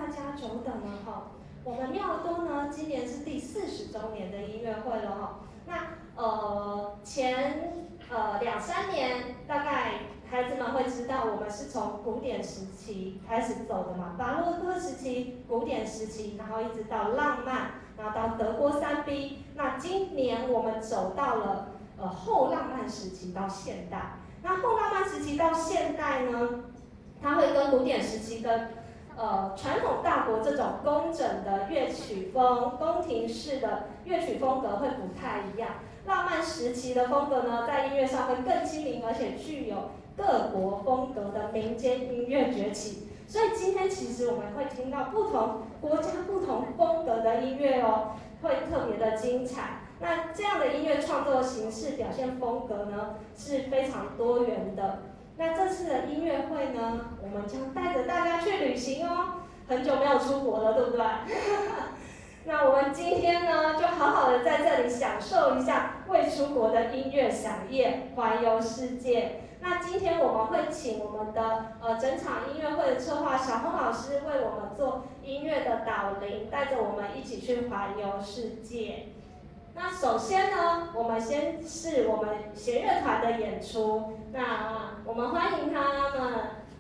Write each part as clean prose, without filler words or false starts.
大家久等了哈。我们妙多呢，今年是第40周年的音乐会了哈。那前2-3年，大概孩子们会知道，我们是从古典时期开始走的嘛，巴洛克时期、古典时期，然后一直到浪漫，然后到德国3B。那今年我们走到了后浪漫时期到现代。那后浪漫时期到现代呢，它会跟古典时期的传统大国这种工整的乐曲风、宫廷式的乐曲风格会不太一样。浪漫时期的风格呢，在音乐上会更亲民，而且具有各国风格的民间音乐崛起。所以今天其实我们会听到不同国家、不同风格的音乐哦，会特别的精彩。那这样的音乐创作形式、表现风格呢，是非常多元的。那这次的音乐会呢，我们将带着大家去旅行哦。很久没有出国了，对不对？那我们今天呢，就好好的在这里享受一下未出国的音乐飨宴，环游世界。那今天我们会请我们的整场音乐会的策划小红老师为我们做音乐的导领，带着我们一起去环游世界。那首先呢，我们先是我们弦乐团的演出，那我们欢迎他们。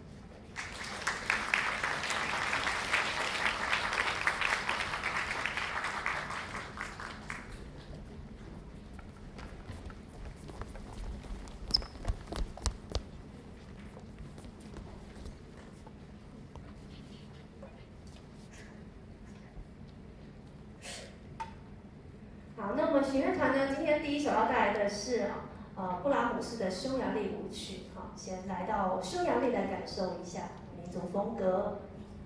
好，那我们弦乐团呢，今天第一首要带来的是布拉姆斯的匈牙利舞曲。好，先来到匈牙利来感受一下民族风格。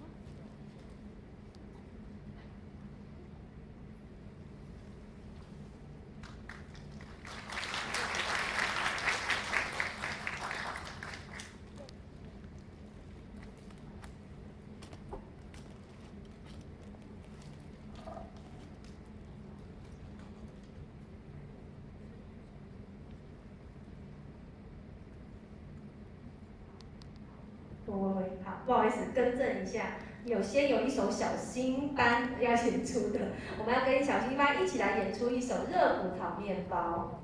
好，不好意思，更正一下，有一首小新班要演出的，我们要跟小新班一起来演出一首热葡萄面包。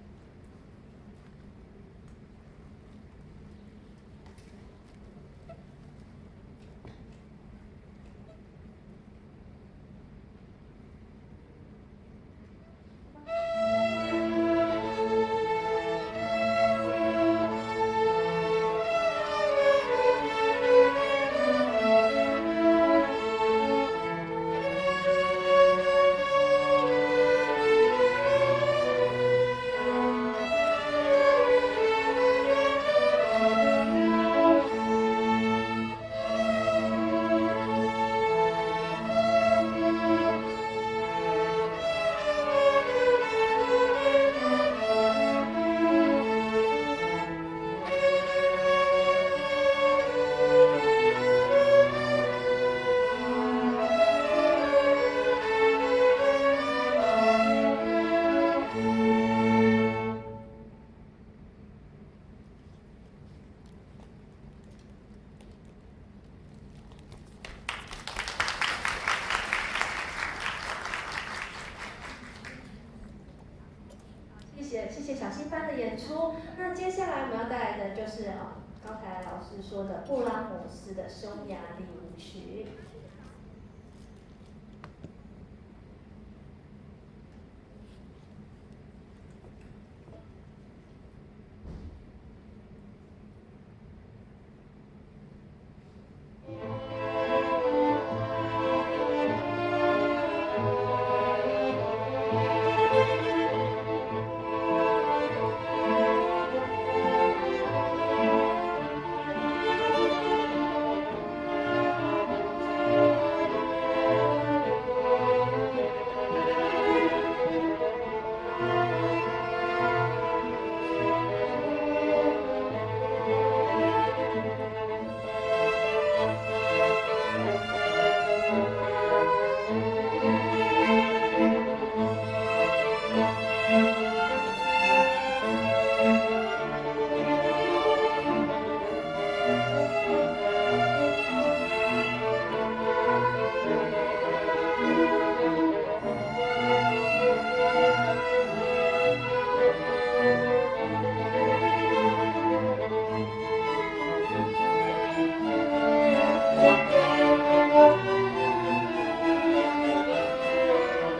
谢谢小新班的演出。那接下来我们要带来的就是刚才老师说的布拉姆斯的匈牙利舞曲。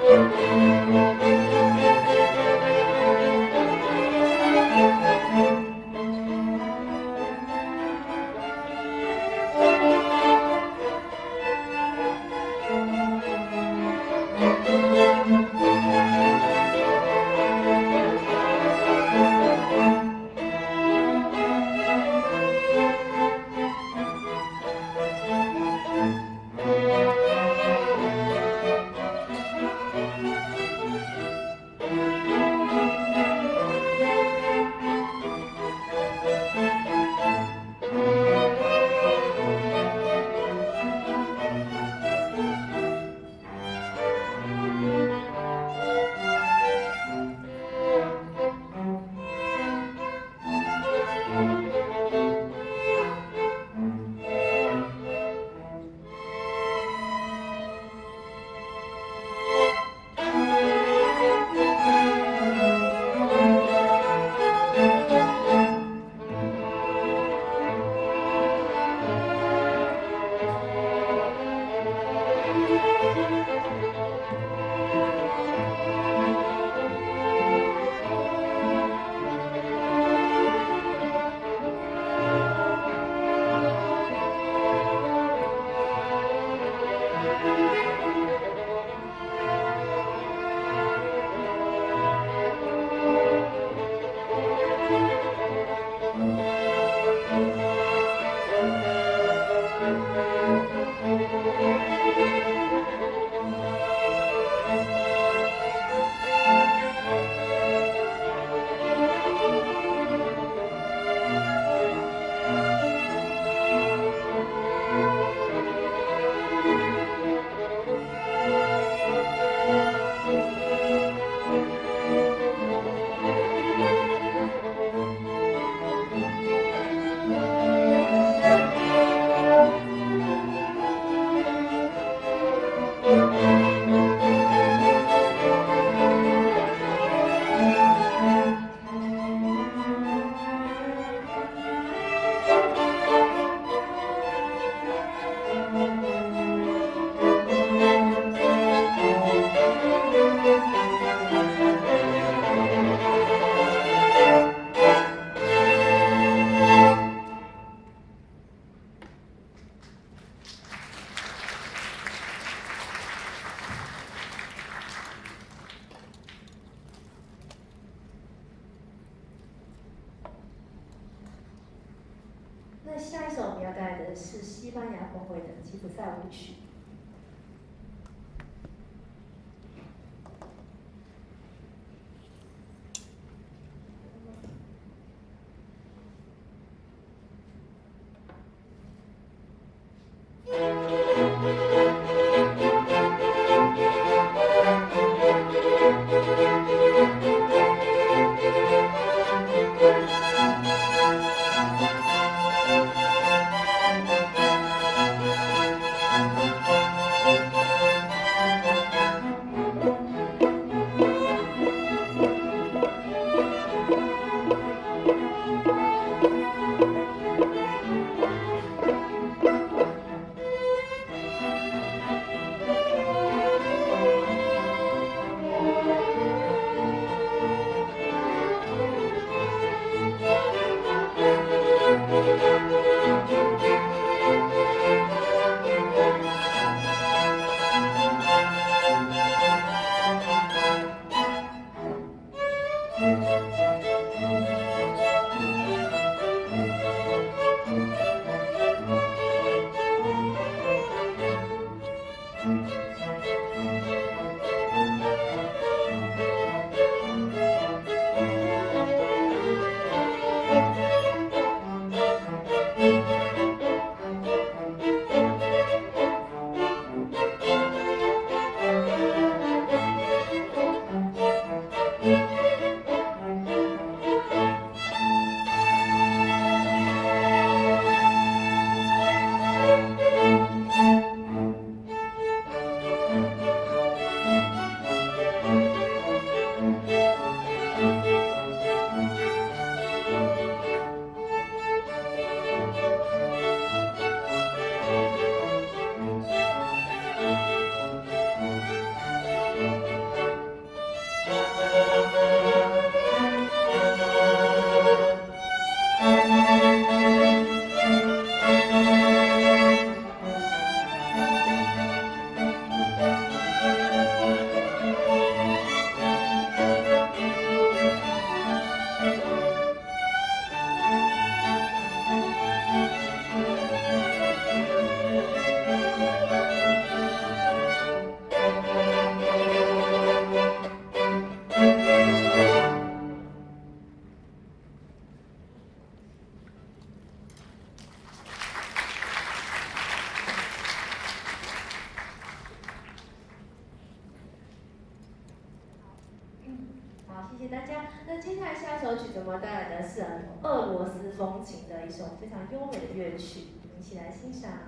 那下一首我们要带来的是西班牙风味的吉普赛舞曲。 好，谢谢大家。那接下来下一首曲子我们带来的是俄罗斯风情的一首非常优美的乐曲，一起来欣赏。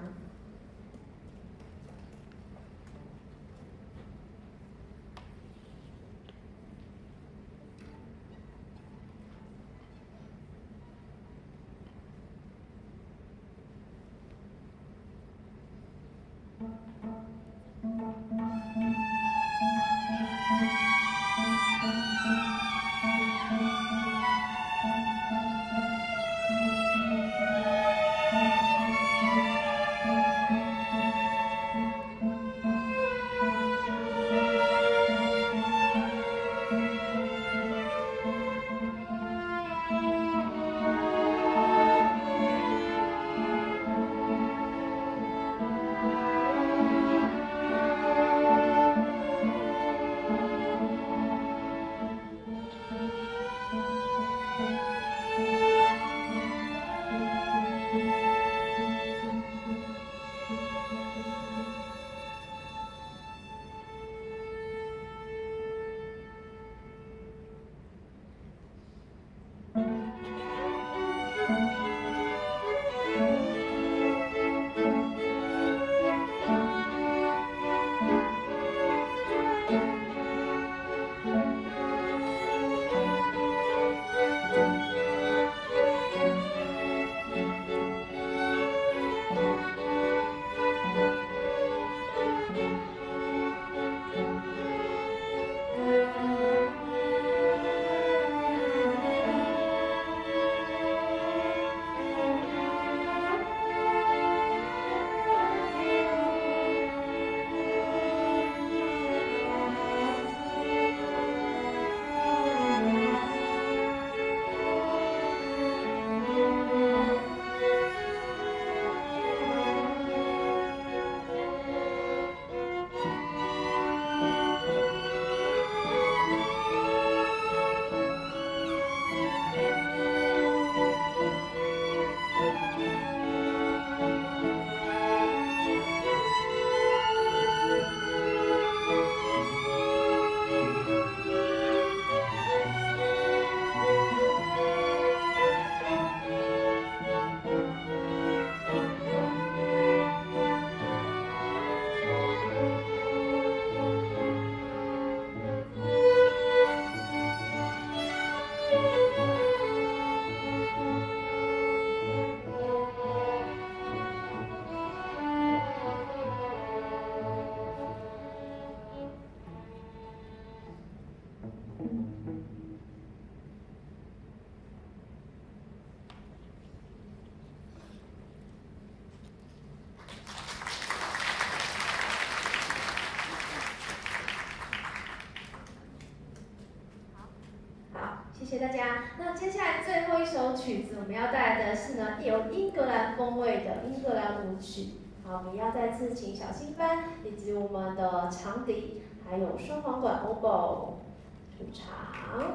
谢谢大家。那接下来最后一首曲子，我们要带来的是呢有英格兰风味的英格兰舞曲。好，我们要再次请小新班以及我们的长笛，还有双簧管 oboe 出场。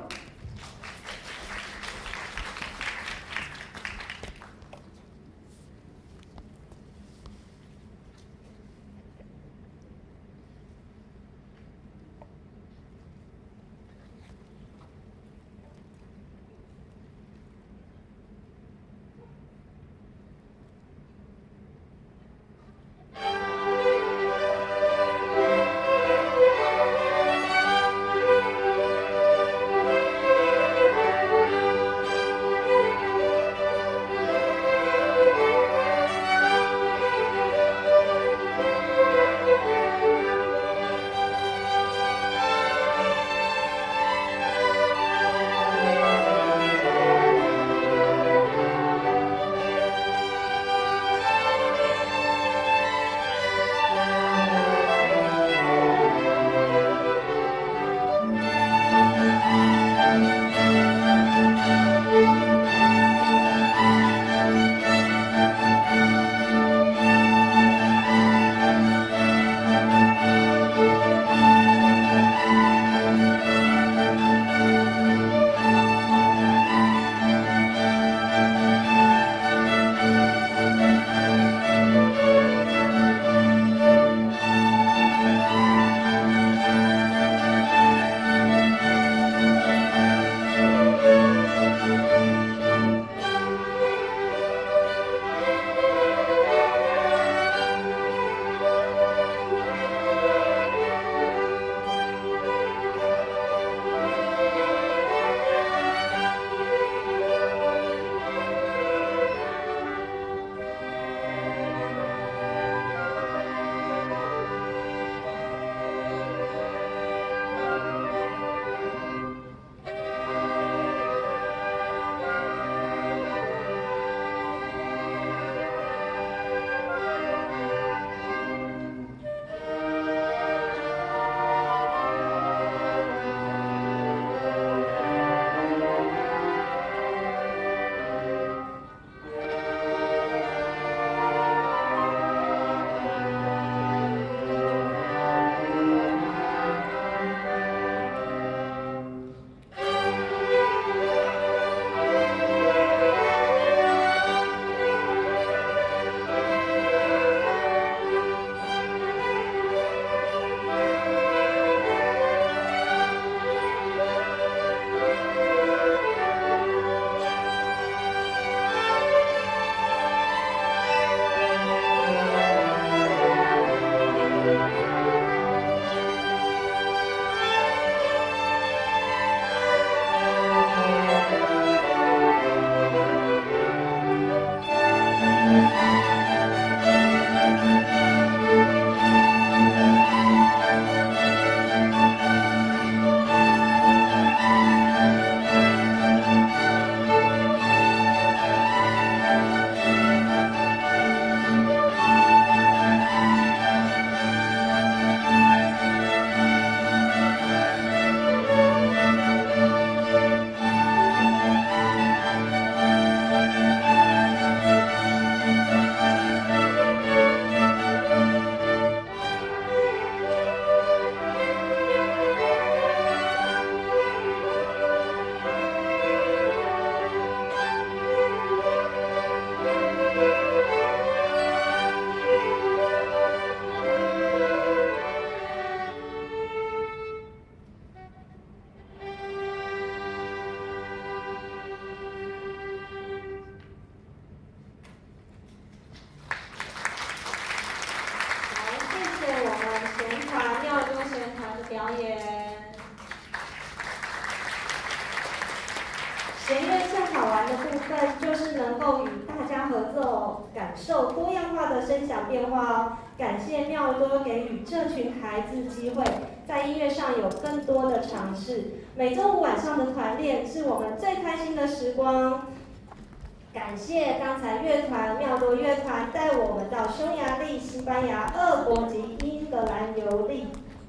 弦乐最好玩的部分就是能够与大家合作，感受多样化的声响变化哦。感谢妙多给予这群孩子机会，在音乐上有更多的尝试。每周五晚上的团练是我们最开心的时光。感谢刚才乐团妙多乐团带我们到匈牙利、西班牙、俄国及英格兰游历。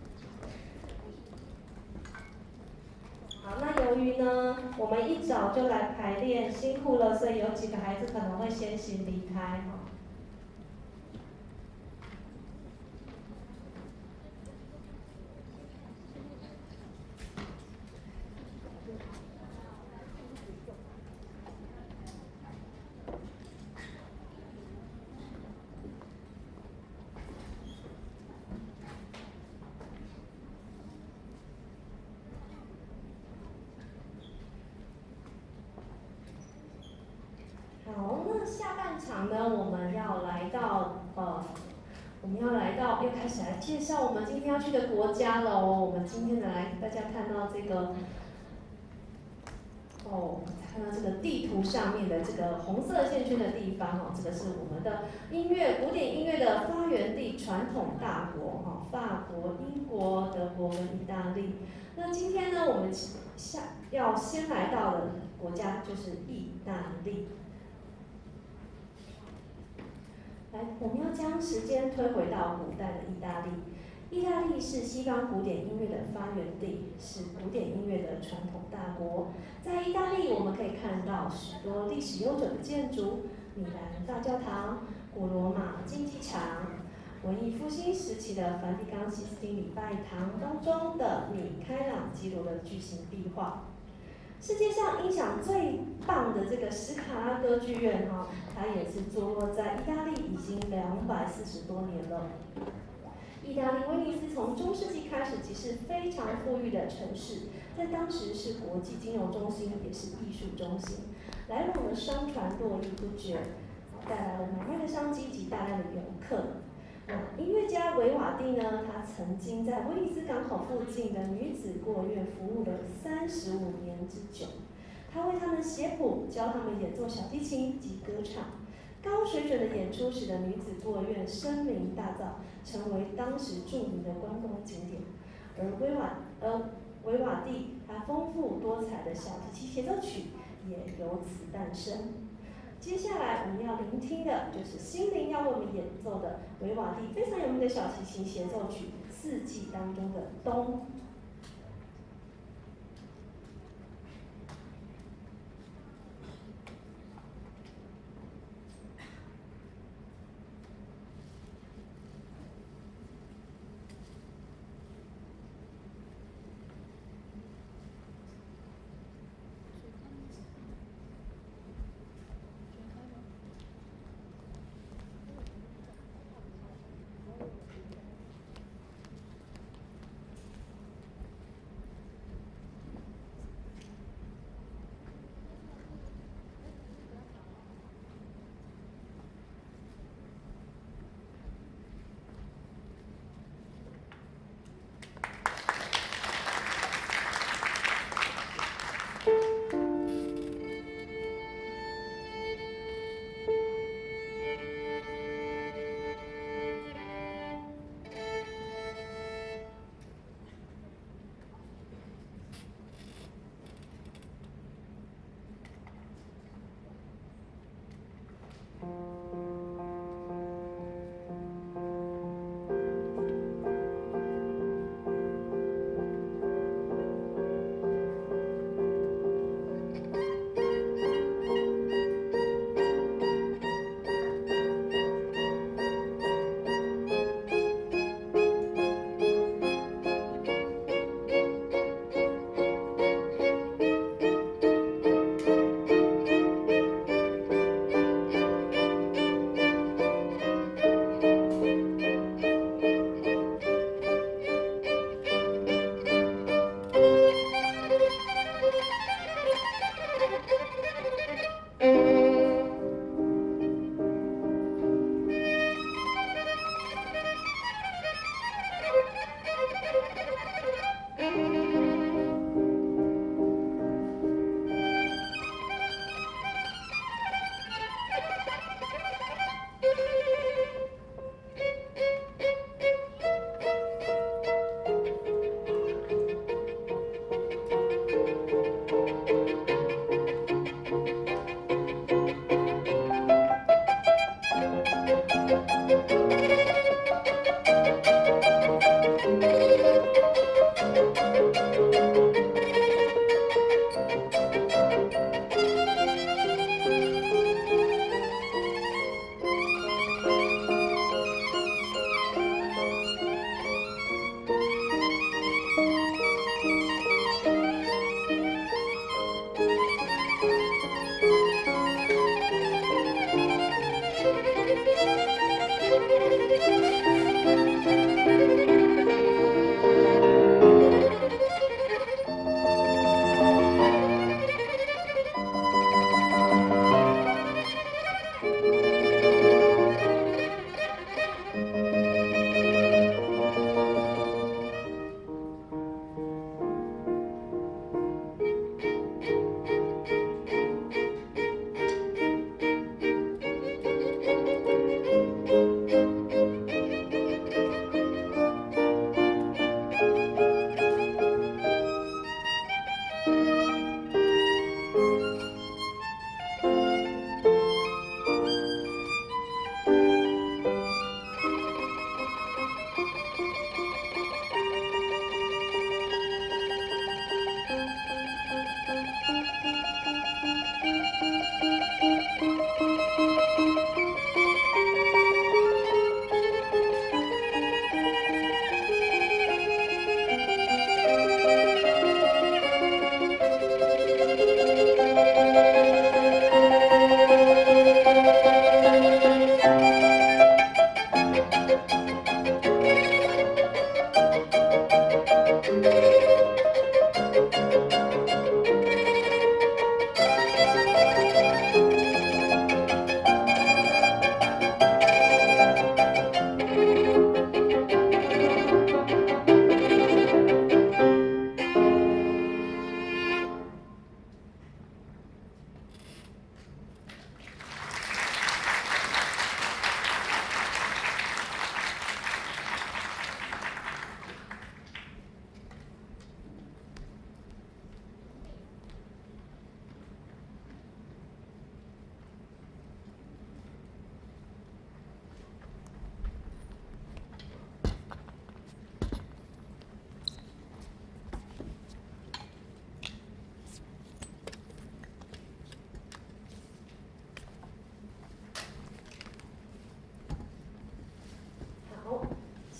好，那由于呢，我们一早就来排练，辛苦了，所以有几个孩子可能会先行离开哈。好，那下半场呢，我们要来到又开始来介绍我们今天要去的国家了哦。我们今天来大家看到这个，看到这个地图上面的这个红色线圈的地方哦，这个是我们的古典音乐的发源地，传统大国哈，法国、英国、德国跟意大利。那今天呢，我们要先来到的国家就是意大利。来，我们要将时间推回到古代的意大利。意大利是西方古典音乐的发源地，是古典音乐的传统大国。在意大利，我们可以看到许多历史悠久的建筑，米兰大教堂、古罗马竞技场、文艺复兴时期的梵蒂冈西斯汀礼拜堂当中的米开朗基罗的巨型壁画。世界上音响最棒的这个史卡拉歌剧院哈，它也是坐落在意大利已经240多年了。意大利威尼斯从中世纪开始即是非常富裕的城市，在当时是国际金融中心，也是艺术中心，来往的商船络绎不绝，带来了买卖的商机及大量的游客。音乐家维瓦蒂呢，他曾经在威尼斯港口附近的女子孤儿院服务了35年之久。他为他们写谱，教他们演奏小提琴及歌唱。高水准的演出使得女子孤儿院声名大噪，成为当时著名的观光景点。而维瓦蒂他丰富多彩的小提琴协奏曲也由此诞生。接下来我们要聆听的就是心灵要为我们演奏的维瓦蒂非常有名的小提琴协奏曲《四季》当中的冬。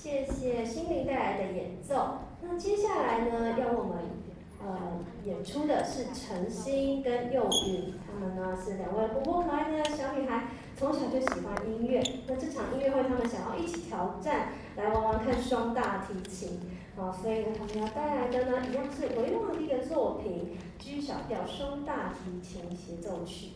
谢谢心灵带来的演奏。那接下来呢，要我们演出的是陈星跟佑云，他们呢是两位活泼可爱的小女孩，从小就喜欢音乐。那这场音乐会，他们想要一起挑战，来玩玩看双大提琴。所以呢，他们要带来的呢，一样是维瓦蒂的作品《G 小调双大提琴协奏曲》。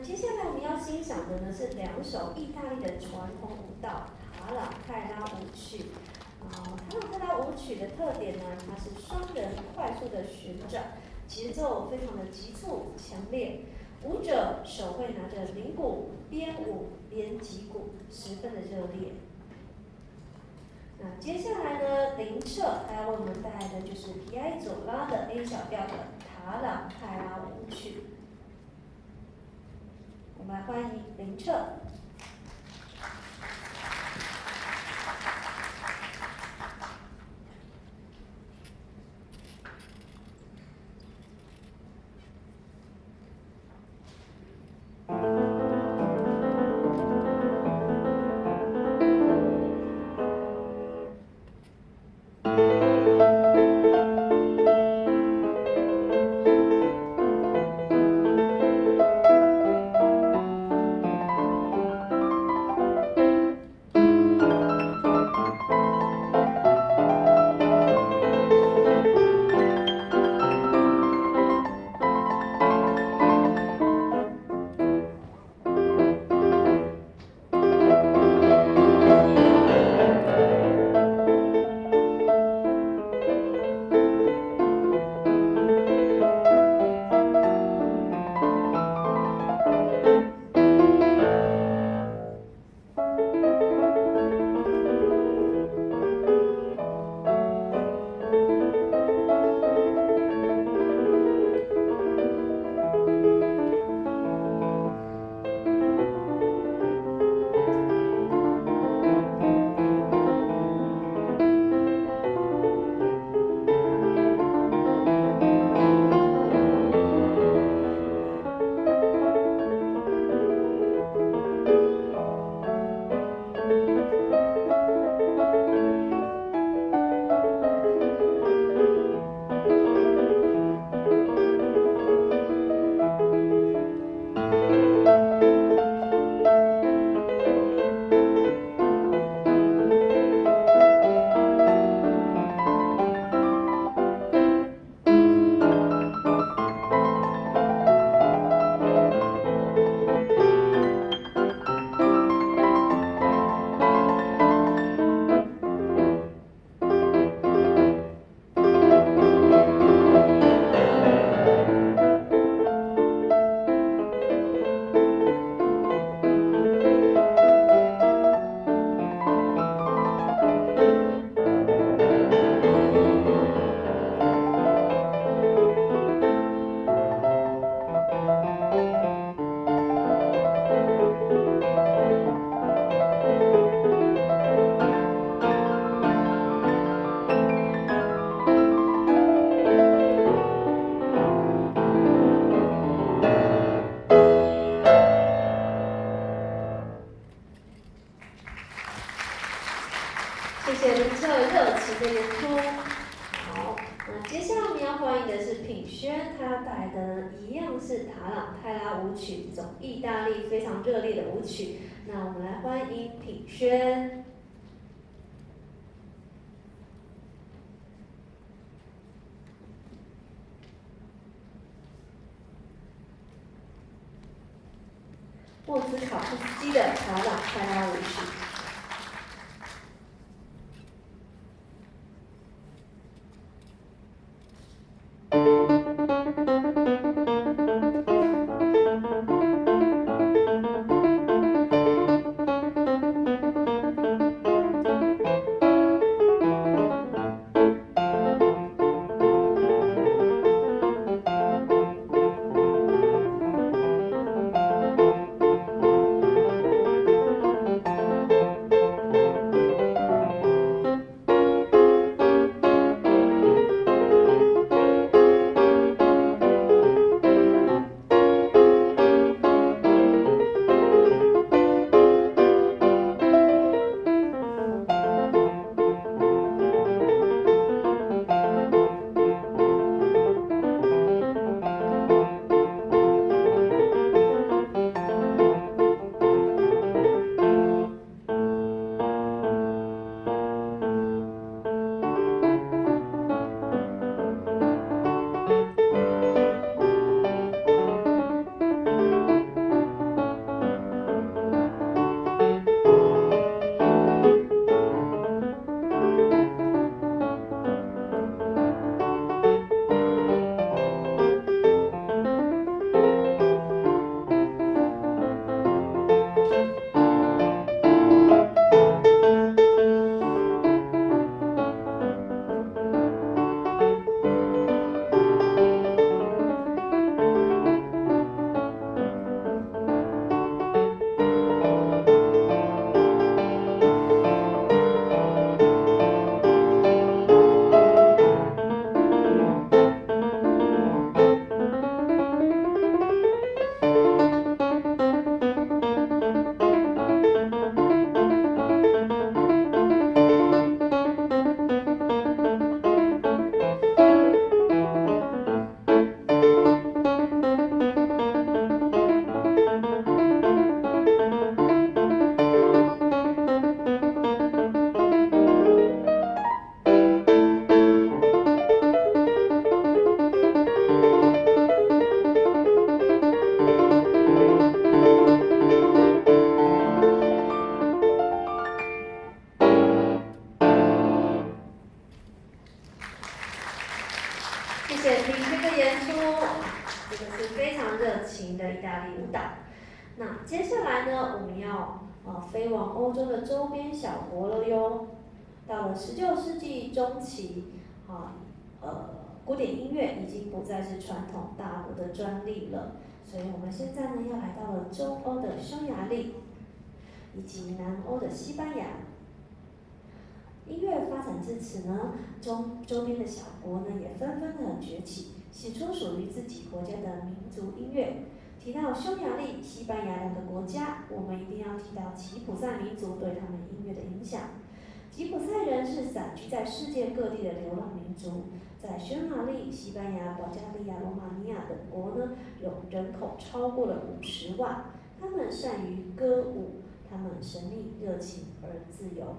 接下来我们要欣赏的呢是2首意大利的传统舞蹈塔朗泰拉舞曲。塔朗泰拉舞曲的特点呢，它是双人快速的旋转，节奏非常的急促强烈，舞者手会拿着铃鼓边舞边击鼓，十分的热烈。那接下来呢，林彻他要为我们带来的就是皮埃佐拉的 A 小调的塔朗泰拉舞曲。我们来欢迎林彻。谢谢林彻热情的演出。好，那接下来我们要欢迎的是品轩，他要带来的呢一样是塔朗泰拉舞曲，这种意大利非常热烈的舞曲。那我们来欢迎品轩。莫兹考夫斯基的塔朗泰拉舞曲。 常热情的意大利舞蹈。那接下来呢，我们要飞往欧洲的周边小国了哟。到了19世纪中期，古典音乐已经不再是传统大国的专利了，所以我们现在呢要来到了中欧的匈牙利，以及南欧的西班牙。音乐发展至此呢，周边的小国呢也纷纷的崛起，写出属于自己国家的民族音乐。提到匈牙利、西班牙两个国家，我们一定要提到吉普赛民族对他们音乐的影响。吉普赛人是散居在世界各地的流浪民族，在匈牙利、西班牙、保加利亚、罗马尼亚等国呢，有人口超过了50万。他们善于歌舞，他们神秘、热情而自由。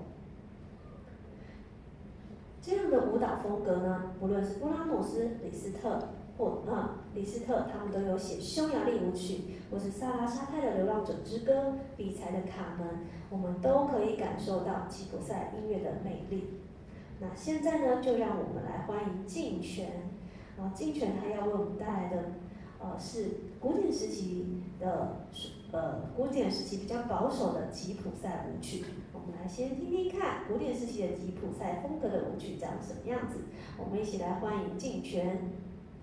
这样的舞蹈风格呢，不论是布拉姆斯、李斯特，他们都有写匈牙利舞曲，或是萨拉沙泰的《流浪者之歌》、比才的《卡门》，我们都可以感受到吉普赛音乐的魅力。那现在呢，就让我们来欢迎敬泉。敬泉他要为我们带来的，是古典时期比较保守的吉普赛舞曲。我们来先听听看古典时期的吉普赛风格的舞曲长什么样子。我们一起来欢迎敬泉。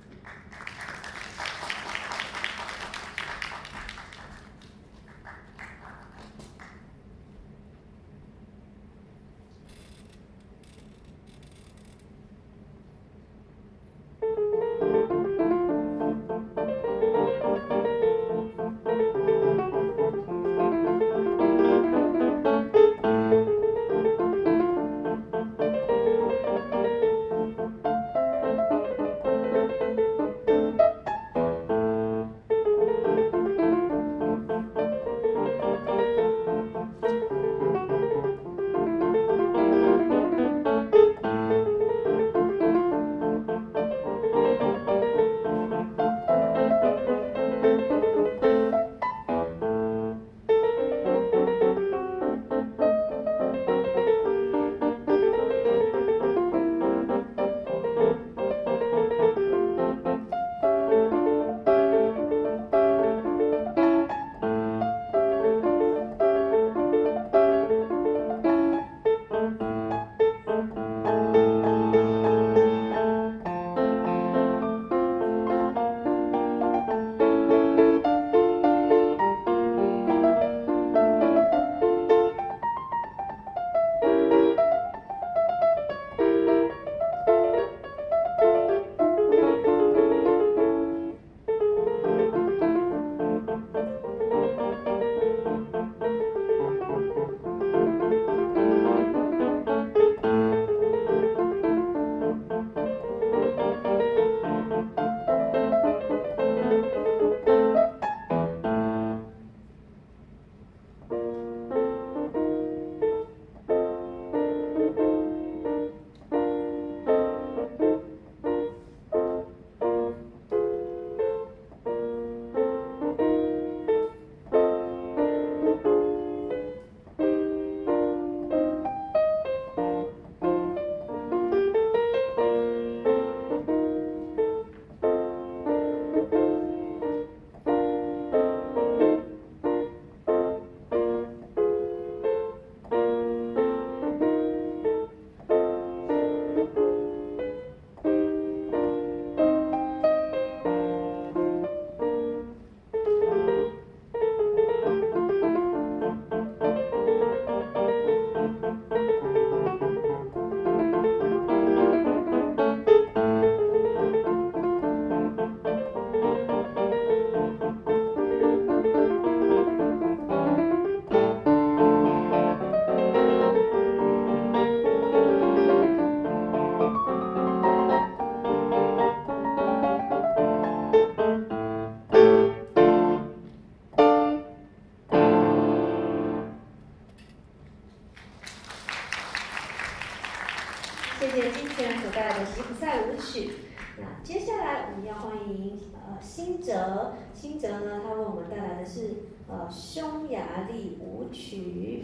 谢谢金泉所带来的吉普赛舞曲。那接下来我们要欢迎辛哲，辛哲呢，他为我们带来的是匈牙利舞曲，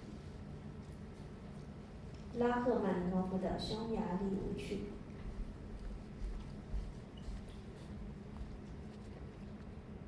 拉赫曼尼诺夫的匈牙利舞曲。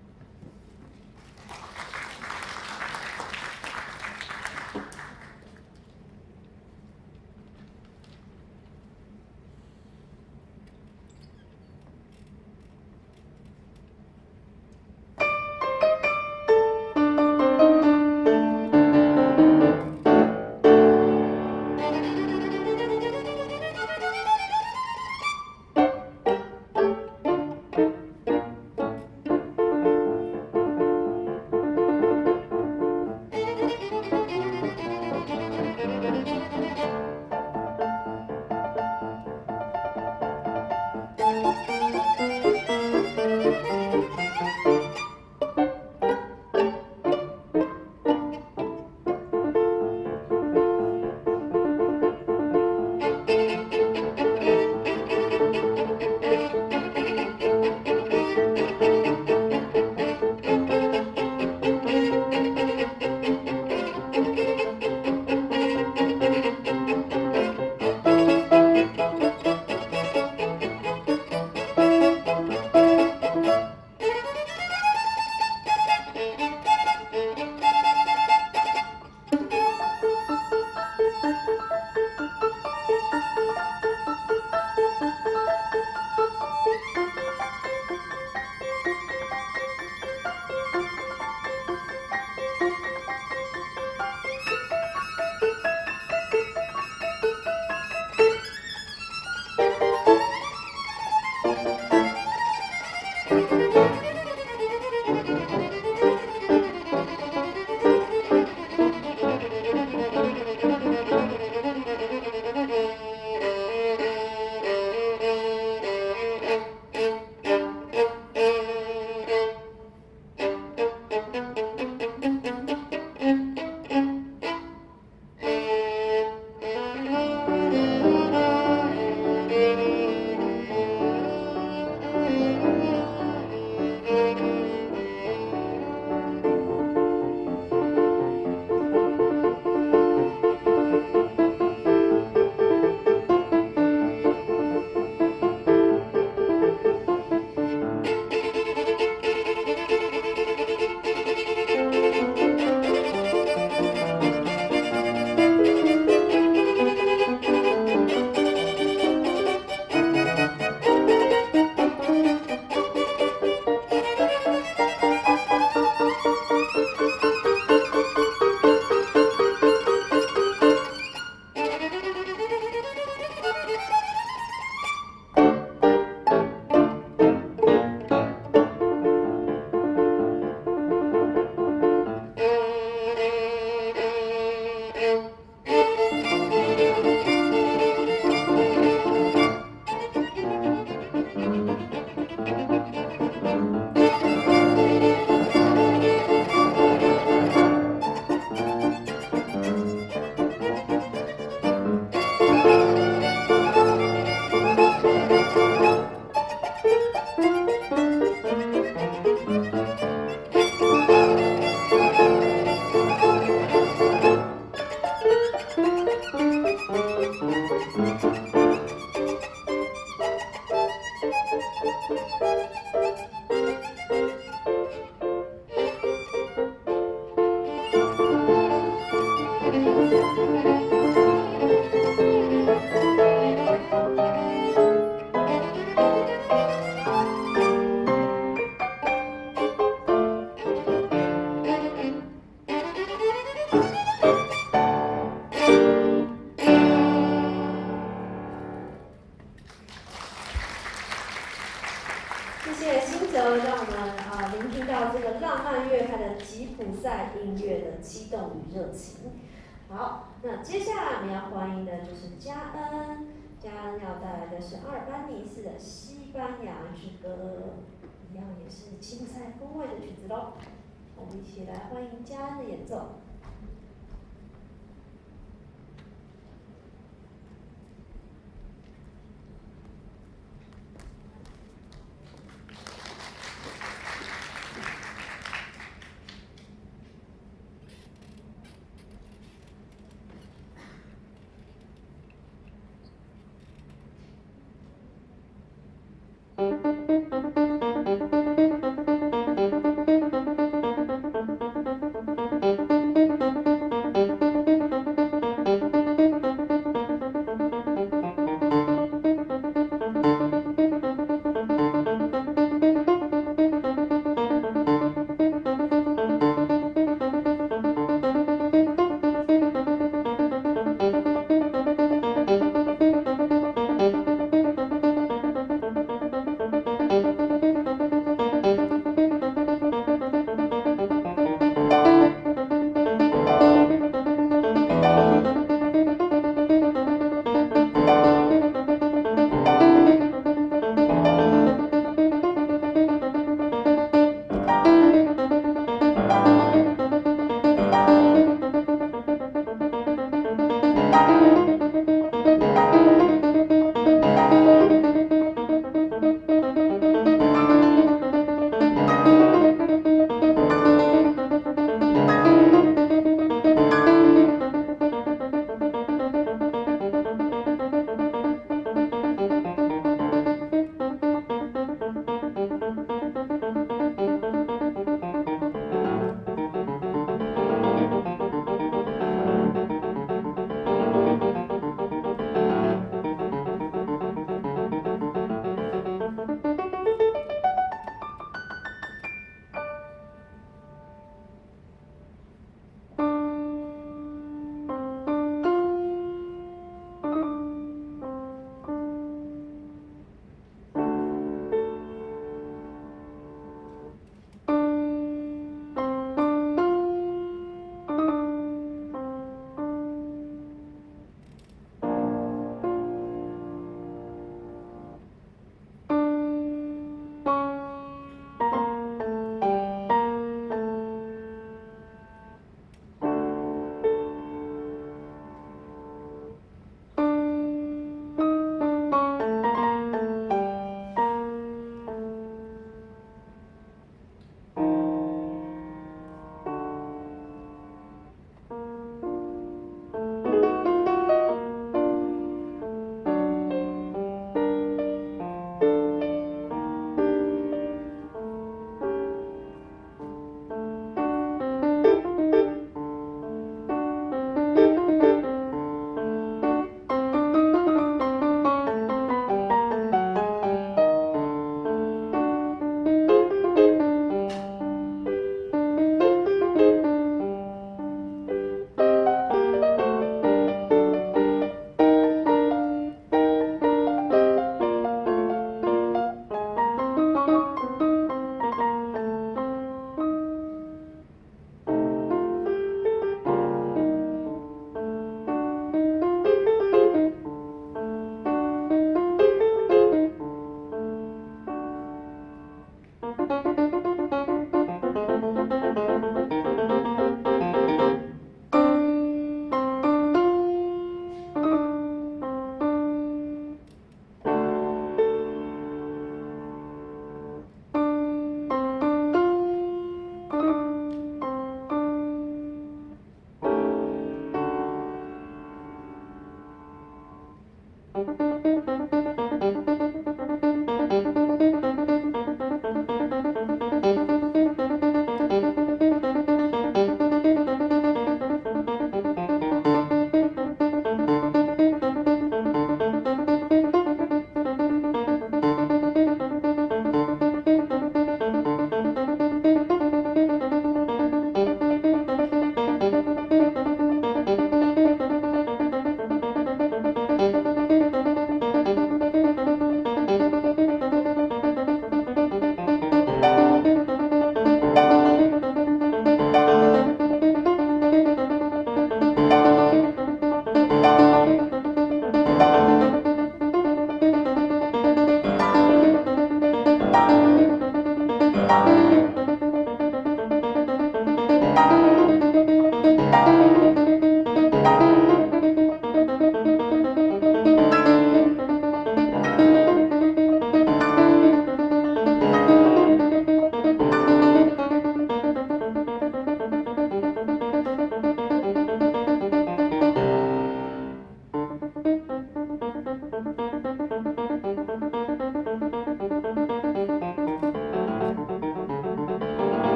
这个浪漫乐派的吉普赛音乐的激动与热情。好，那接下来我们要欢迎的就是嘉恩，嘉恩要带来的是阿尔班尼斯的《西班牙之歌》，一样也是吉普赛风味的曲子喽。我们一起来欢迎嘉恩的演奏。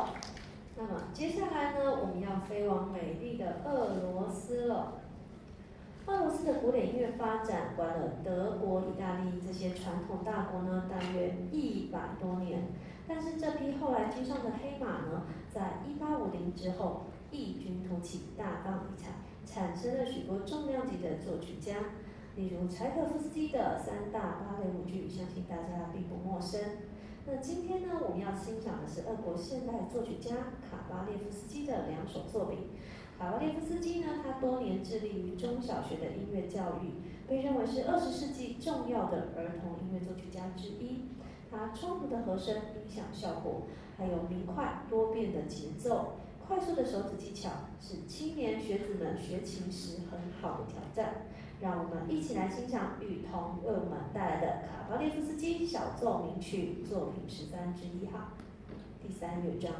奏。那么接下来呢，我们要飞往美丽的俄罗斯了。俄罗斯的古典音乐发展，管了德国、意大利这些传统大国呢，大约100多年。但是这批后来居上的黑马呢，在1850之后异军突起，大放异彩，产生了许多重量级的作曲家，例如柴可夫斯基的3大芭蕾舞剧，相信大家并不陌生。那今天呢，我们要欣赏的是俄国现代作曲家卡巴列夫斯基的2首作品。卡巴列夫斯基呢，他多年致力于中小学的音乐教育，被认为是20世纪重要的儿童音乐作曲家之一。他充足的和声、音响效果，还有明快多变的节奏、快速的手指技巧，是青年学子们学琴时很好的挑战。让我们一起来欣赏雨桐为我们带来的卡巴列夫斯基小奏鸣曲作品13之1号，第3乐章。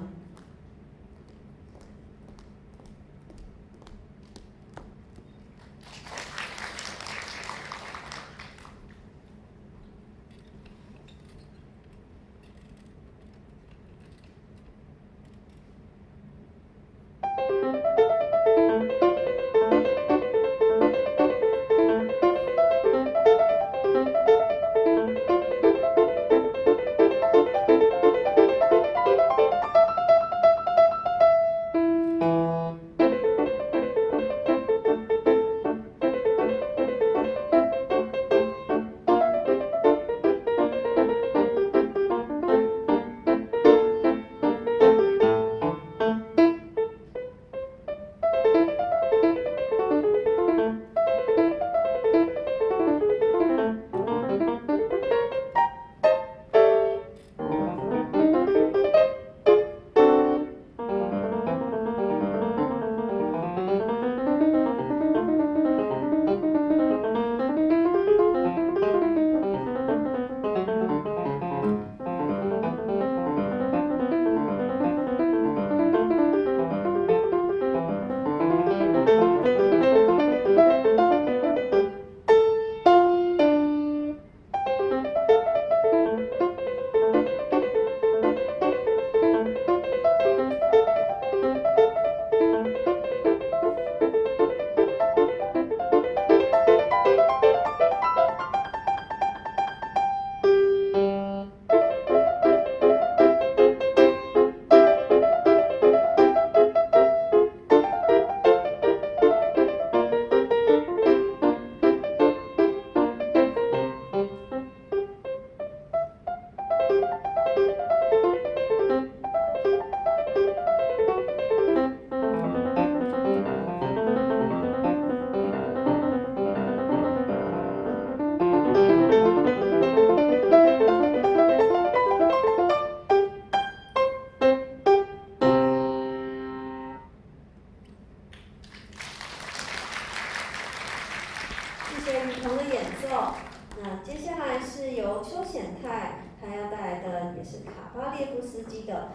谢谢雨桐的演奏。那接下来是由邱显泰，他要带来的也是卡巴列夫斯基的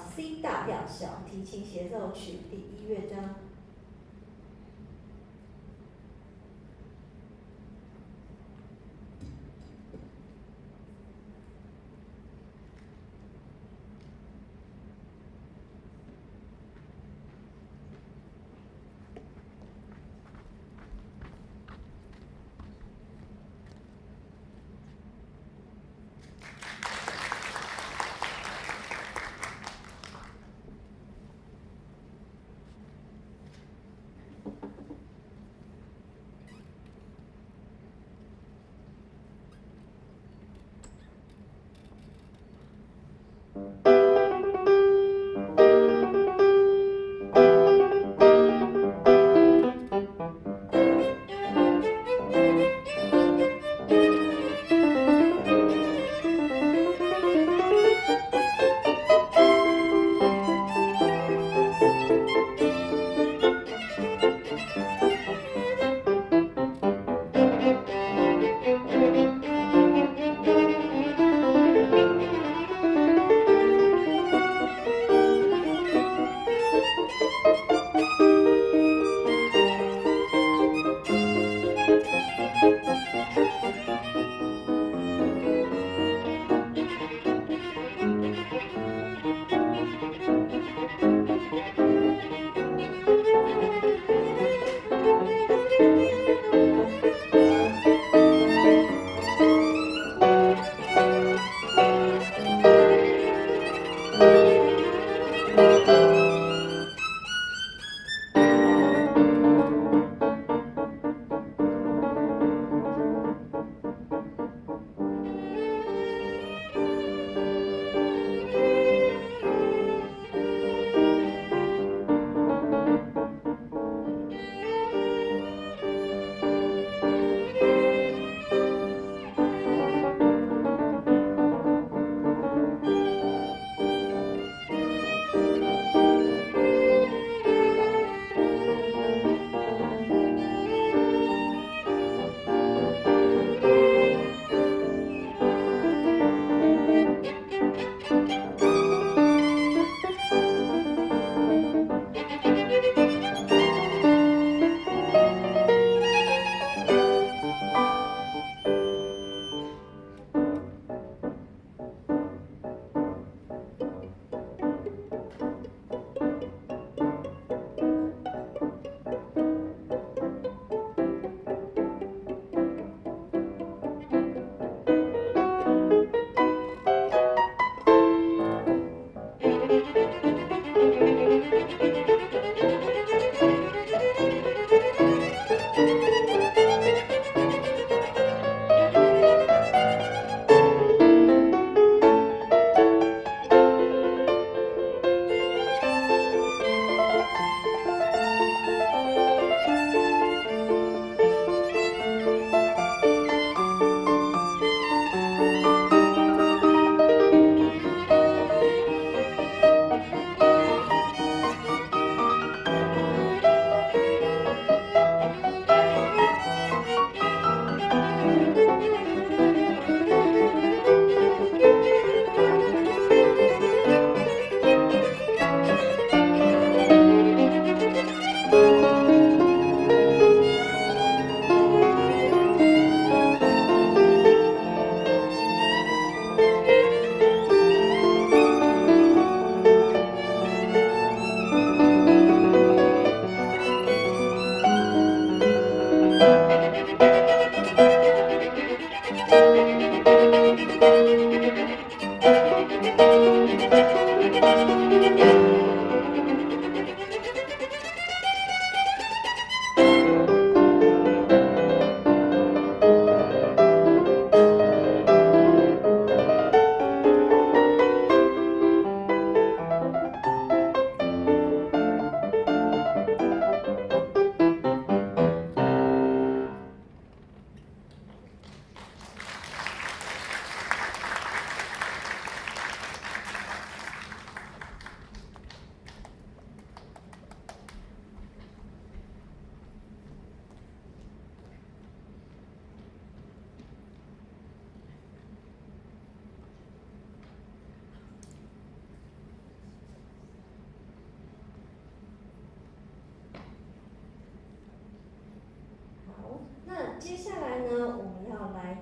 C 大调小提琴协奏曲第1乐章。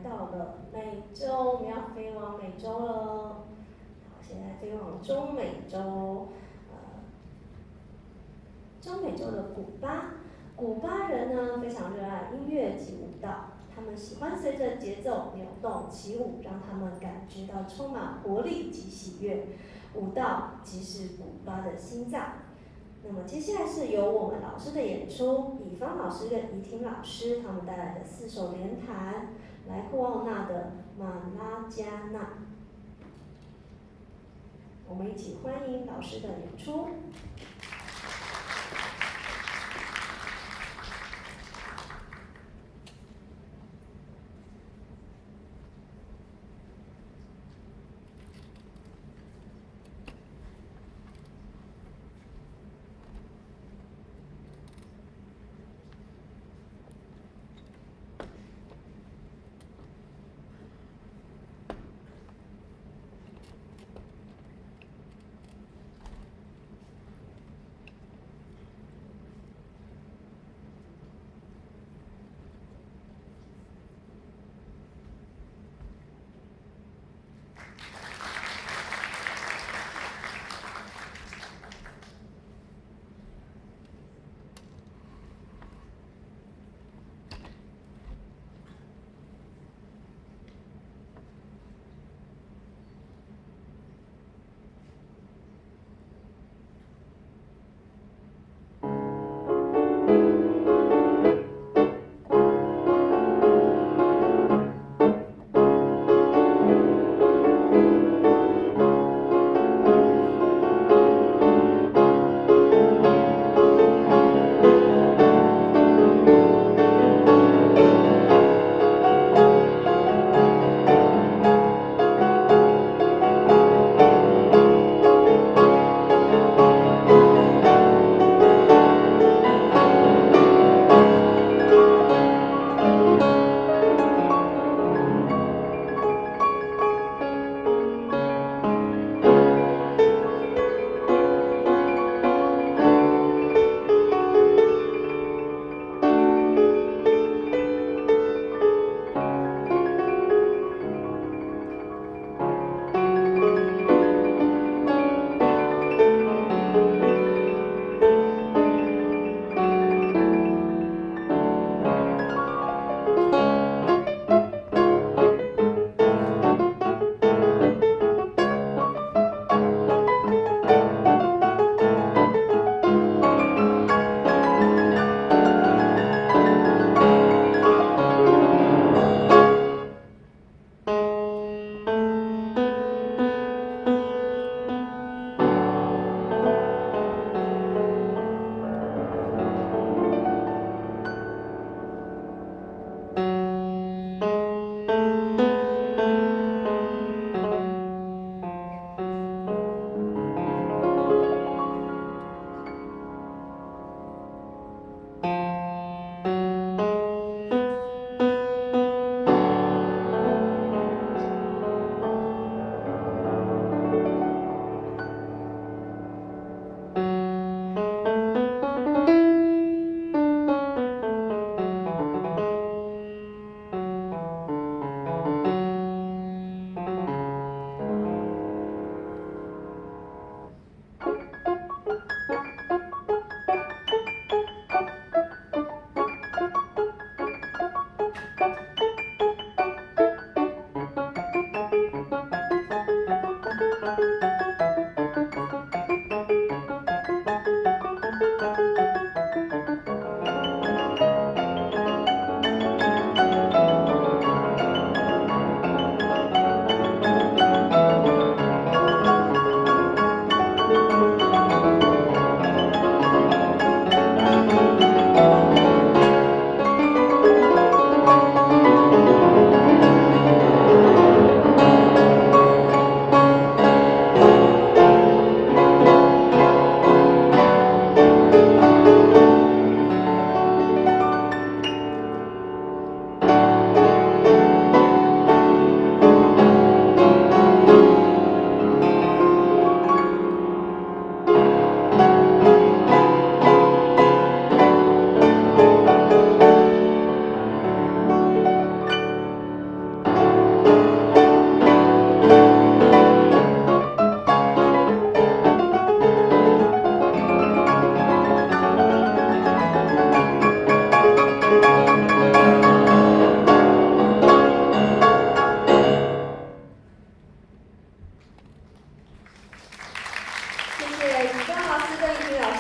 到了美洲，我们要飞往美洲了。好，现在飞往中美洲，中美洲的古巴。古巴人呢非常热爱音乐及舞蹈，他们喜欢随着节奏扭动起舞，让他们感觉到充满活力及喜悦。舞蹈即是古巴的心脏。那么接下来是由我们老师的演出，以方老师跟怡婷老师他们带来的4首连弹，莱库奥纳的马拉加纳。我们一起欢迎老师的演出。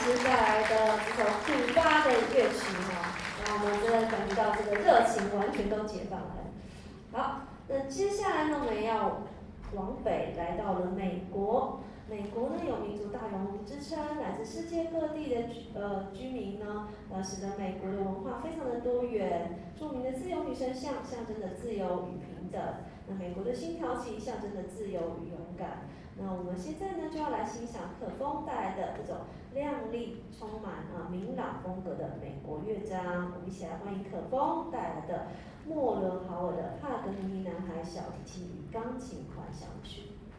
师带来的这首古巴的乐曲哈，让我们真的感觉到这个热情完全都解放了。好，那接下来呢，我们要往北来到了美国。美国呢有民族大熔炉之称，来自世界各地的居民呢，使得美国的文化非常的多元。著名的自由女神像象征着自由与平等，那美国的星条旗象征着自由与勇敢。那我们现在呢就要来欣赏可风带来的这种亮丽、充满明朗风格的美国乐章。我们一起来欢迎可风带来的莫伦豪尔的《帕格尼尼男孩小提琴与钢琴幻想曲》。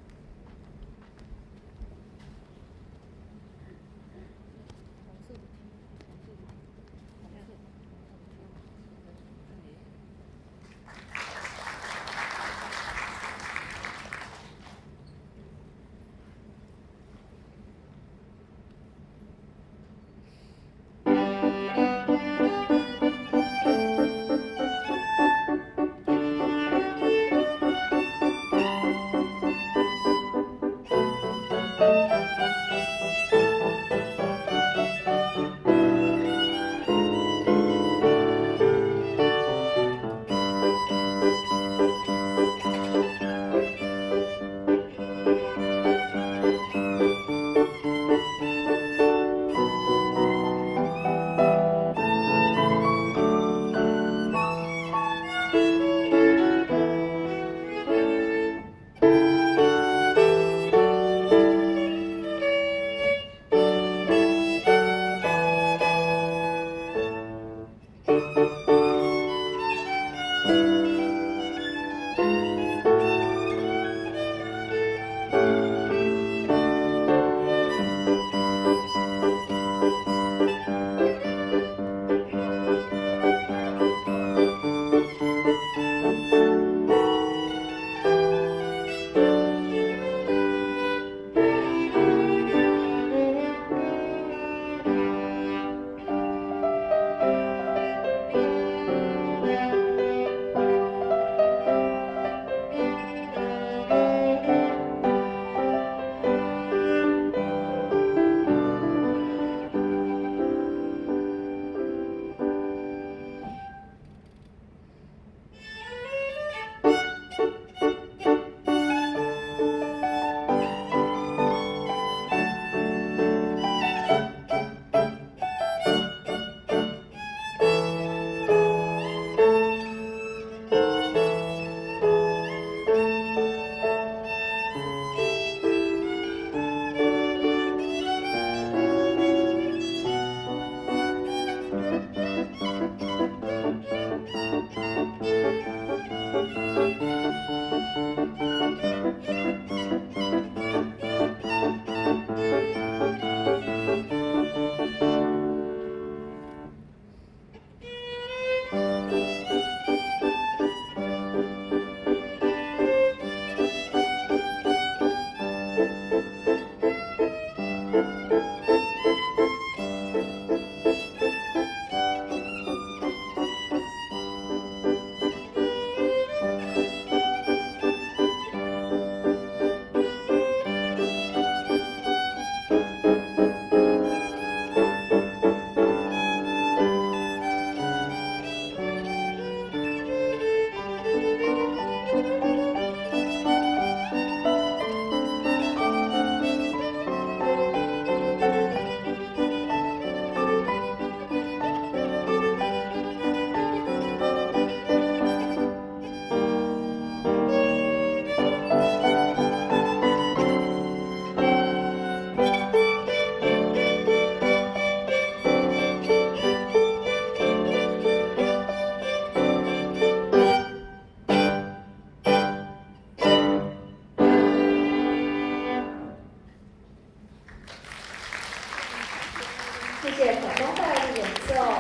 谢谢可风带来的演奏。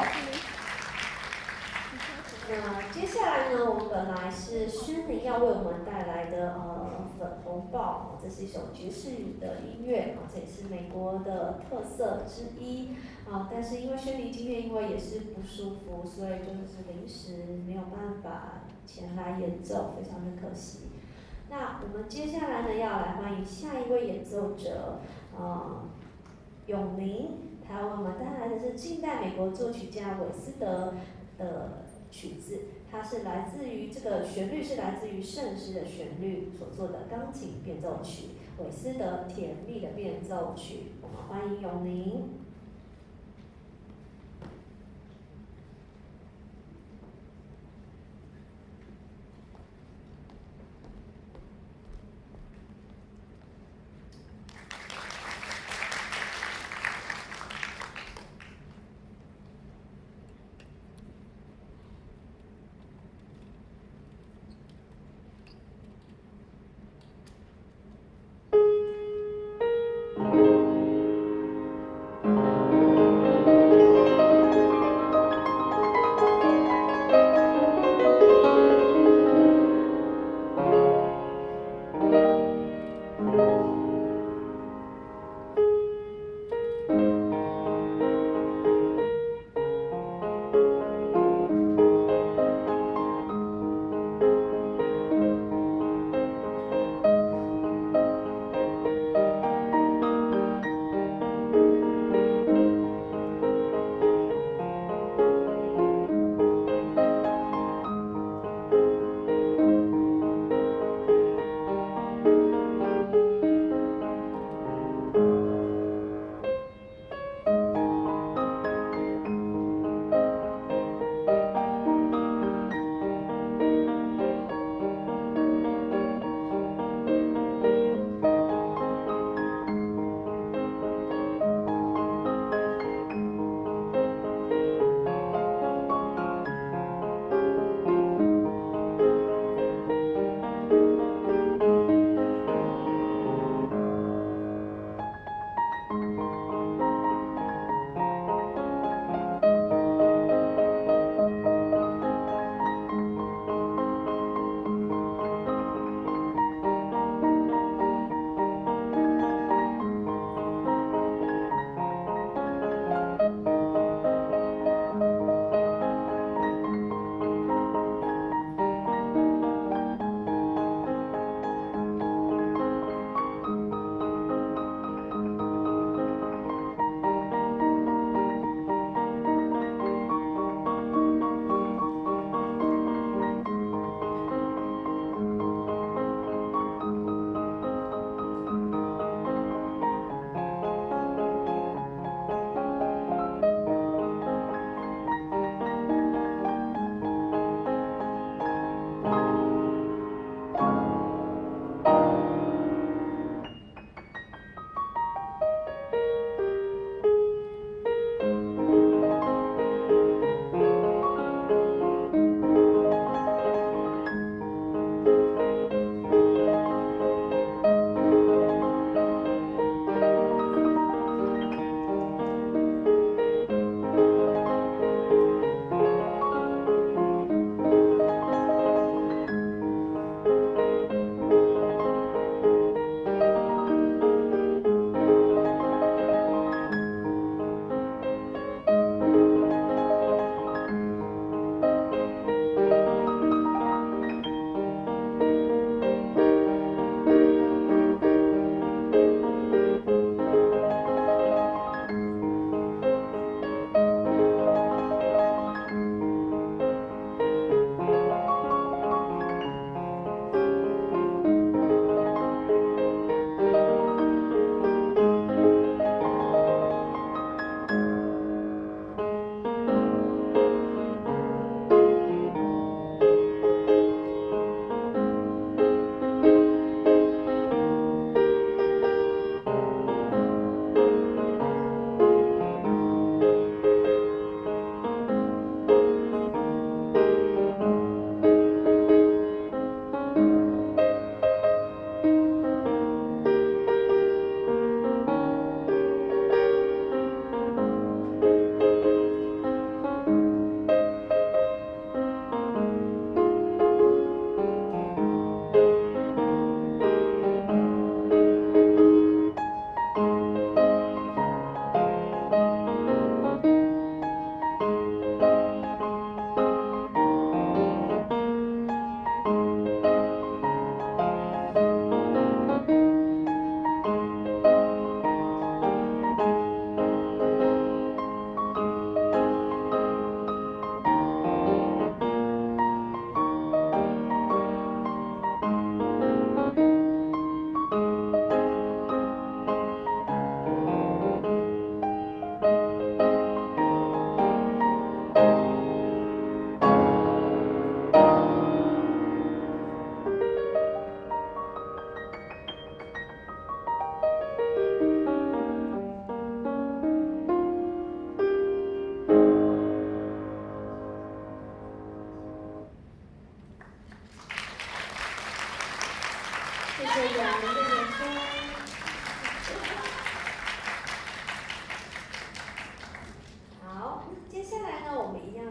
那接下来呢，我们本来是宣宁要为我们带来的粉红豹，这是一首爵士的音乐啊，这也是美国的特色之一啊。但是因为宣宁今天因为也是不舒服，所以就是临时没有办法前来演奏，非常的可惜。那我们接下来呢，要来欢迎下一位演奏者， 永宁，他为我们带来的是近代美国作曲家韦斯德的曲子，它是来自于这个旋律是来自于圣诗的旋律所做的钢琴变奏曲，韦斯德甜蜜的变奏曲，我们欢迎永宁。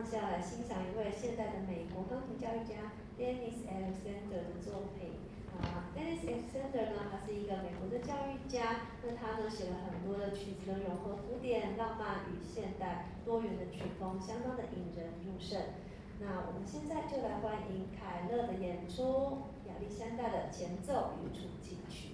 下来欣赏一位现代的美国钢琴教育家 Dennis Alexander 的作品。Dennis Alexander 呢，他是一个美国的教育家，那他呢写了很多的曲子，都融合古典、浪漫与现代多元的曲风，相当的引人入胜。那我们现在就来欢迎凯勒的演出，亚历山大的前奏与主题曲。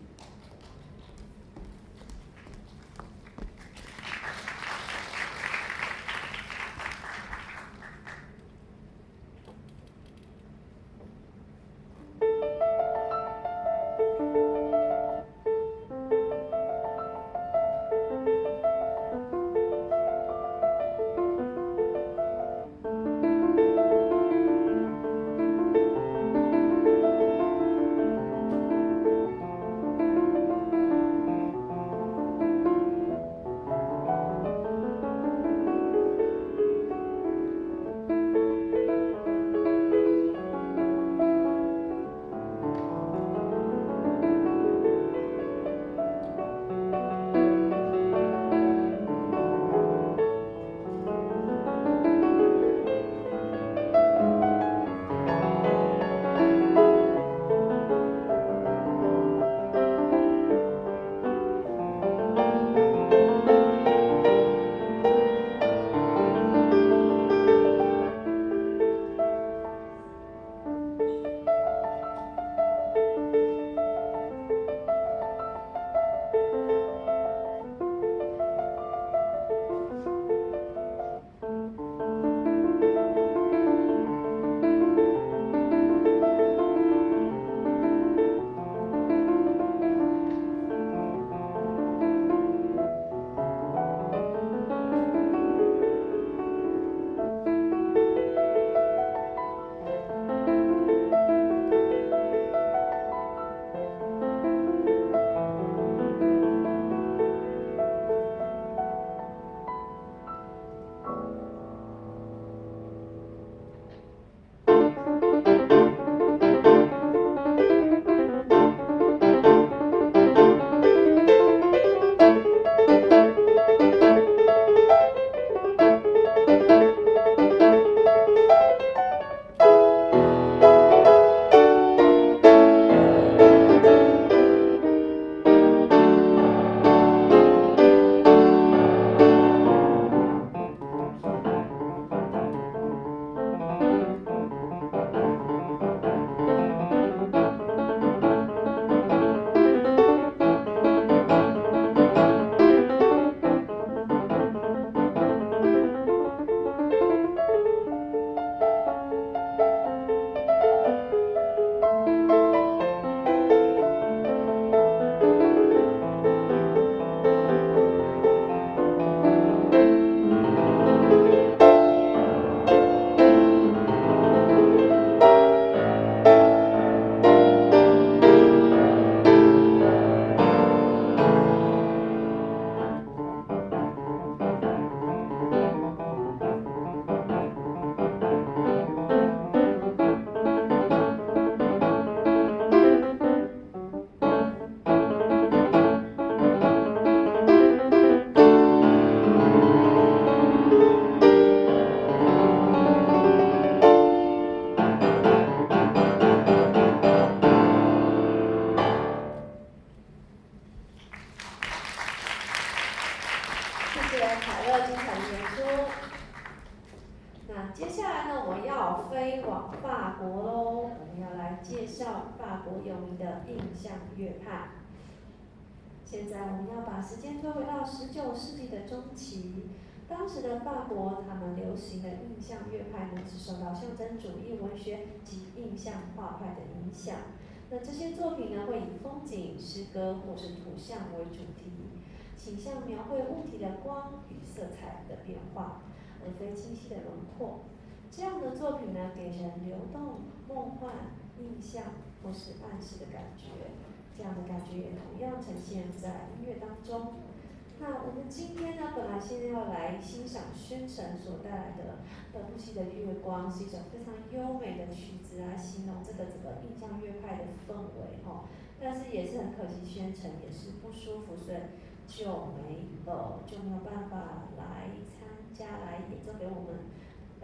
现在我们要把时间推回到19世纪的中期，当时的法国，他们流行的印象乐派呢，是受到象征主义文学及印象画派的影响。那这些作品呢，会以风景、诗歌或是图像为主题，倾向描绘物体的光与色彩的变化，而非清晰的轮廓。这样的作品呢，给人流动、梦幻、印象或是暗示的感觉。这样的感觉也同样呈现在音乐当中。那我们今天呢，本来现在要来欣赏宣城所带来的德布西的《月光》，是一首非常优美的曲子来形容这个印象乐派的氛围哈。但是也是很可惜，宣城也是不舒服，所以就没有办法来参加来演奏给我们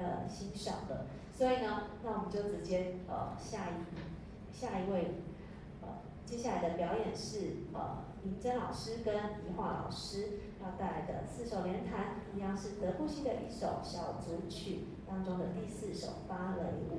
欣赏的。所以呢，那我们就直接下一位接下来的表演是林真老师跟怡化老师要带来的4首连弹，一样是德布西的一首小组曲当中的第4首芭蕾舞。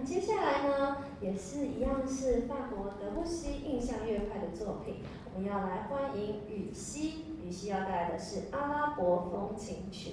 接下来呢，也是一样是法国德布西印象乐派的作品，我们要来欢迎雨熙，雨熙要带来的是阿拉伯风情曲。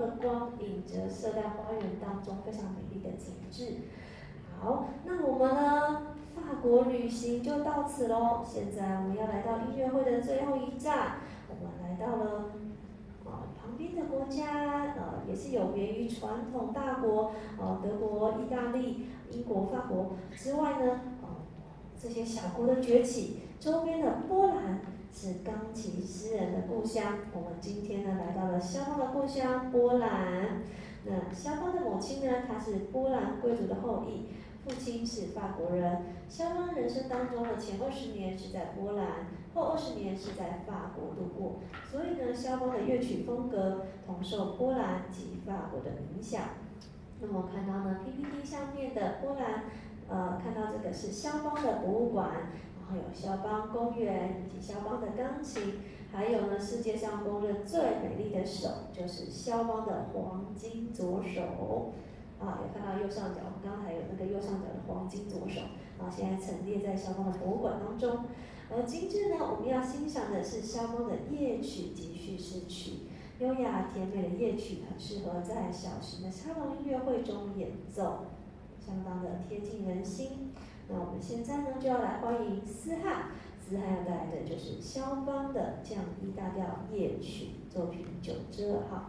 的光影着射在花园当中，非常美丽的景致。好，那我们呢，法国旅行就到此喽。现在我们要来到音乐会的最后一站，我们来到了旁边的国家，也是有别于传统大国，德国、意大利、英国、法国之外呢，这些小国的崛起，周边的波兰是钢琴诗人的故乡。我们今天呢来到了肖邦的故乡波兰。那肖邦的母亲呢，她是波兰贵族的后裔，父亲是法国人。肖邦人生当中的前20年是在波兰，后20年是在法国度过。所以呢，肖邦的乐曲风格同受波兰及法国的影响。那么看到呢 PPT 上面的波兰，看到这个是肖邦的博物馆，然后有肖邦公园以及肖邦的钢琴，还有呢世界上公认最美丽的手就是肖邦的黄金左手。有看到右上角，刚才有那个右上角的黄金左手，现在陈列在肖邦的博物馆当中。而今日呢，我们要欣赏的是肖邦的夜曲及叙事曲。优雅甜美的夜曲很适合在小型的沙龙音乐会中演奏，相当的贴近人心。那我们现在呢就要来欢迎思翰，思翰要带来的就是肖邦的降 E 大调夜曲，作品92号。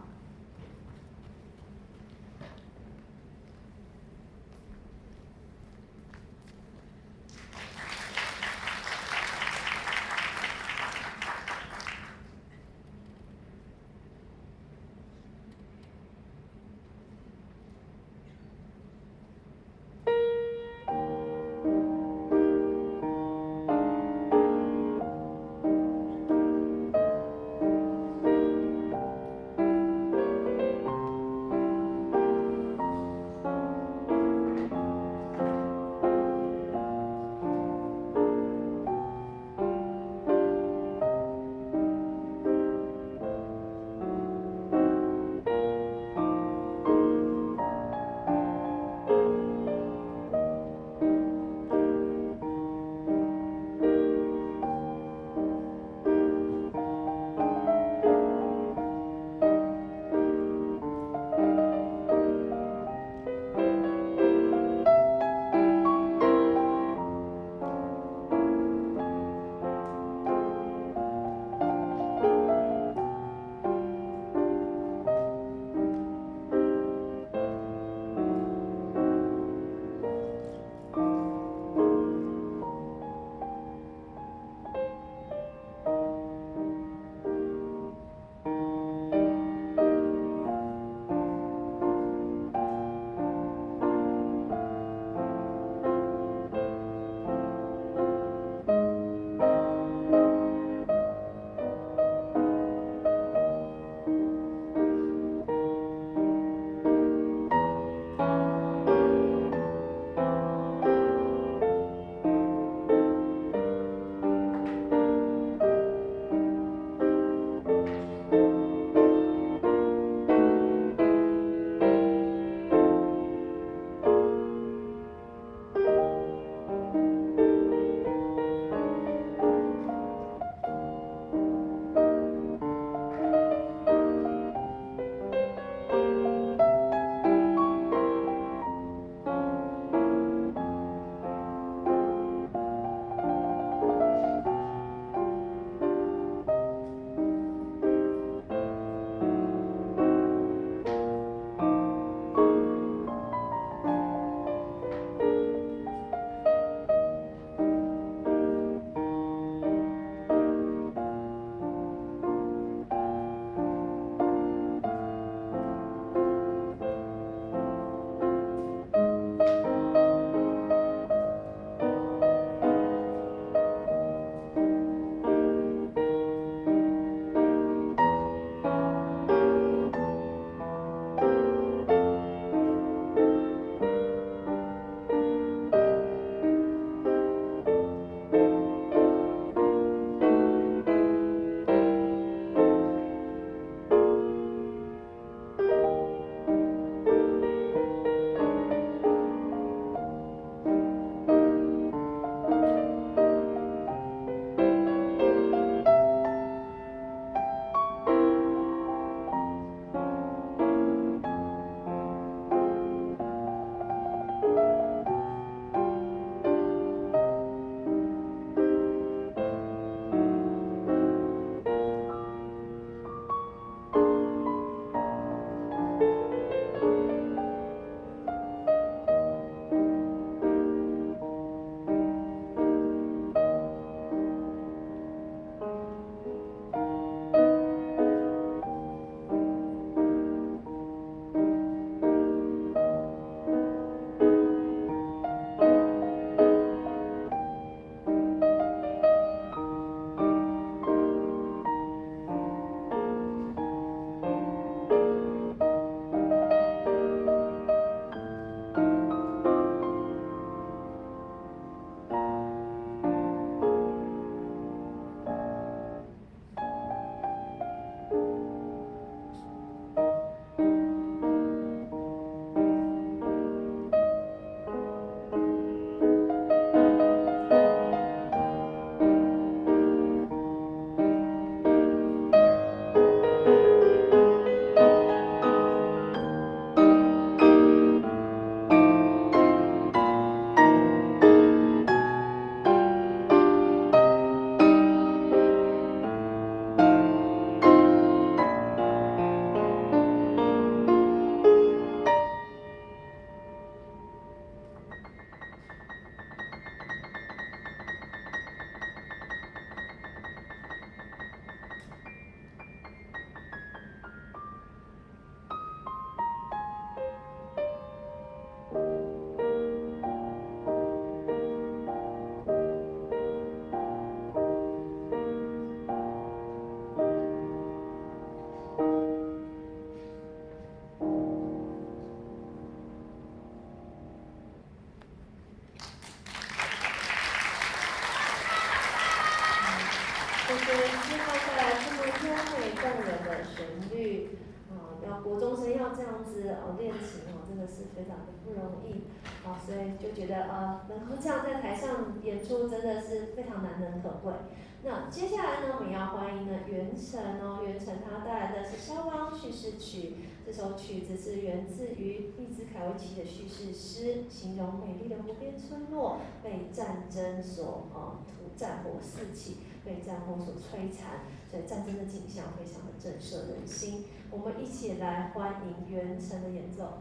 接下来这么优美动人的旋律，要国中生要这样子练琴真的是非常的不容易，所以就觉得能够这样在台上演出真的是非常难能可贵。那接下来呢，我们要欢迎呢袁成袁成他带来的是肖邦叙事曲。这首曲子是源自于丽兹凯维奇的叙事诗，形容美丽的湖边村落被战争所战火四起，被战火所摧残，所以战争的景象非常的震慑人心。我们一起来欢迎袁成的演奏。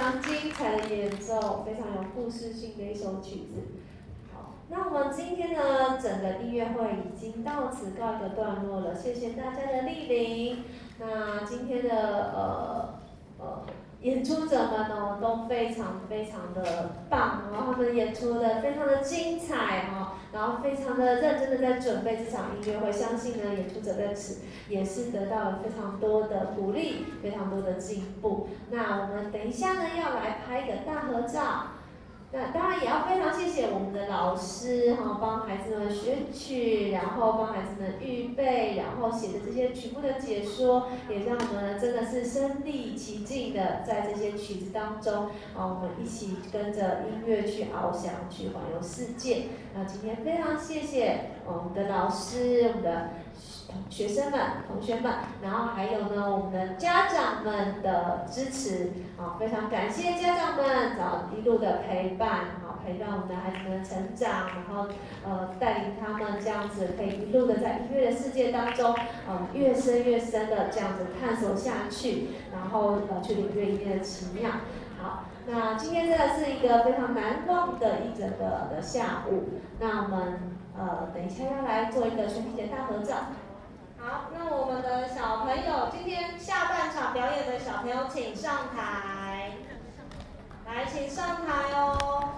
常精彩的演奏，非常有故事性的一首曲子。好，那我们今天呢，整个音乐会已经到此告一个段落了，谢谢大家的莅临。那今天的演出者们呢都非常的棒，然后他们演出的非常的精彩哈，然后非常的认真的在准备这场音乐会，相信呢演出者在此也是得到了非常多的鼓励，非常多的进步。那我们等一下呢要来拍一个大合照。那当然也要非常谢谢我们的老师哈，帮孩子们选曲，然后帮孩子们预备，然后写的这些曲目的解说，也让我们真的是身临其境的在这些曲子当中，我们一起跟着音乐去翱翔，去环游世界。那今天非常谢谢我们的老师，我们的学生们、同学们，然后还有呢我们的家长们的支持，非常感谢家长们一路的陪伴，陪伴我们的孩子们的成长，然后带领他们这样子可以一路的在音乐的世界当中，越深的这样子探索下去，然后去领略音乐的奇妙。好，那今天真的是一个非常难忘的一整个的下午。那我们等一下要来做一个全体的大合照。 好，那我们的小朋友，今天下半场表演的小朋友请上台，来，请上台哦。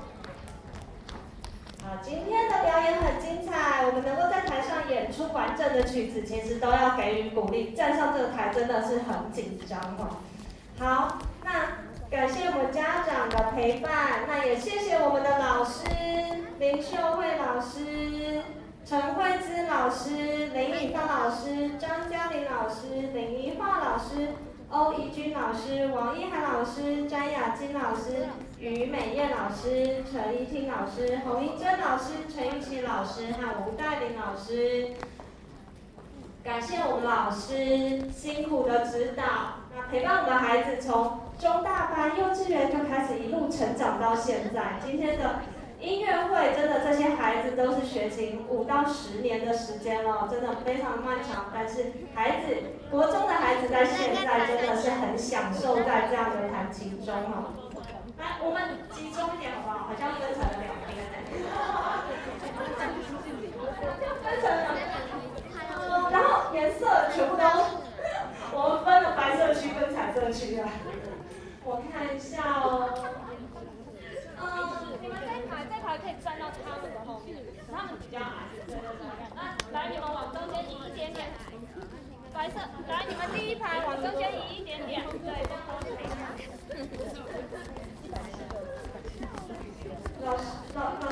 好，今天的表演很精彩，我们能够在台上演出完整的曲子，其实都要给予鼓励。站上这个台真的是很紧张哦。好，那感谢我们家长的陪伴，那也谢谢我们的老师林秀慧老师、陈慧芝老师、林以芳老师、张嘉玲老师、林怡桦老师、欧怡君老师、王一涵老师、詹雅金老师、于美燕老师、陈怡婷老师、洪一珍老师、陈玉琪老师和吴黛玲老师。感谢我们老师辛苦的指导，那陪伴我们的孩子从中大班、幼稚园就开始一路成长到现在。今天的音乐会真的这些孩子都是学琴5到10年的时间了，真的非常漫长。但是国中的孩子在现在真的是很享受在这样的弹琴中哦。来，我们集中一点好不好？好像分成了2边。分成了然后颜色全部都，我们分了白色区跟彩色区啊。我看一下哦。 你们这排可以站到他们的后面，他们比较矮。对。来，你们往中间移一点点。白色，来，你们第一排往中间移一点点。对。老